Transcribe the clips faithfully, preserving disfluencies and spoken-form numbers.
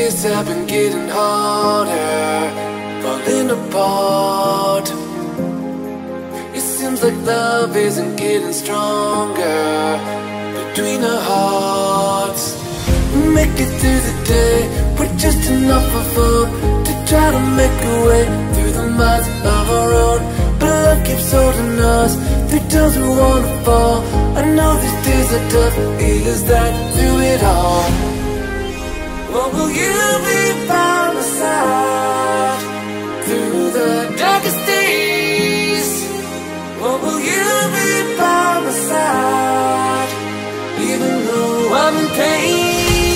days have been getting harder, falling apart. It seems like love isn't getting stronger between our hearts. We make it through the day with just enough of hope to try to make a way through the miles of our own. But love keeps holding us through times we wanna fall. I know these days are tough, is that through it all? What will you be by my side through the darkest days? What will you be by my side even though I'm in pain?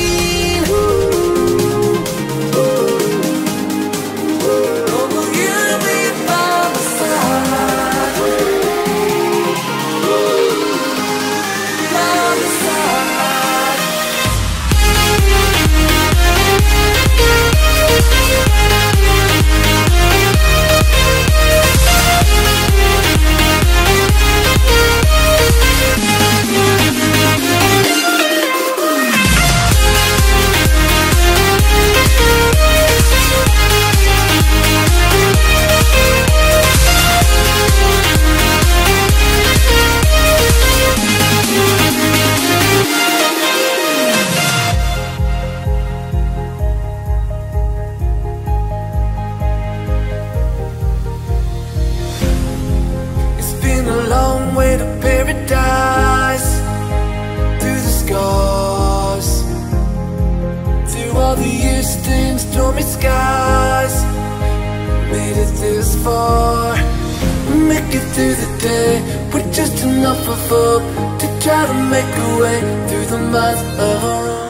Stormy skies, made it this far. Make it through the day with just enough of hope to try to make a way through the miles of our own.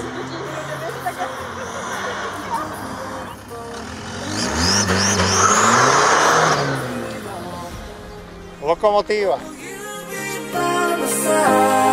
Locomotiva.